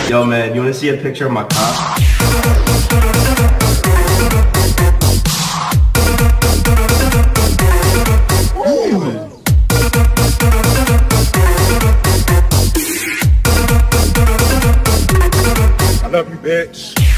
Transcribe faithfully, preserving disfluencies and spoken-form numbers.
Yo, man, you wanna see a picture of my cock? I love you, bitch.